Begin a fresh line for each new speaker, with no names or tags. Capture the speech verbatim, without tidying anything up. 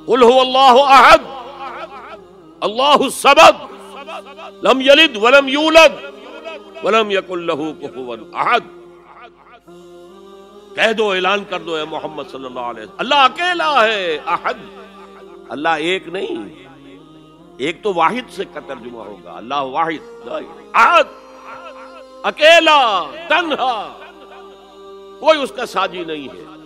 कुल हुवल्लाहु अहद अल्लाहु समद लम यलिद वलम यूलद वलम यकुल लहू कुफुवन अहद। कह दो, ऐलान कर दो है मोहम्मद सल्लल्लाहु अलैहि वसल्लम, अल्लाह अकेला है, अहद, अल्लाह एक नहीं, एक तो वाहिद से का तर्जुमा होगा, अल्लाह वाहिद, अहद, अकेला, तन्हा, कोई उसका साजी नहीं है।